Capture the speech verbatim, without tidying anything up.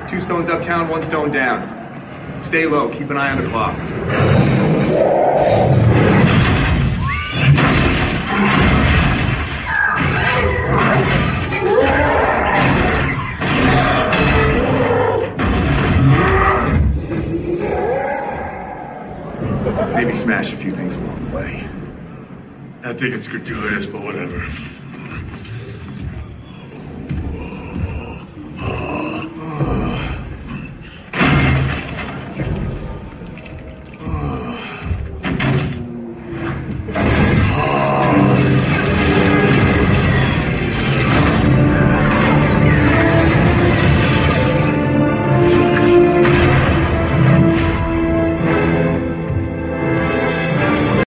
Two stones uptown, one stone down. Stay low, keep an eye on the clock. Maybe smash a few things along the way. I think it's gratuitous, but whatever.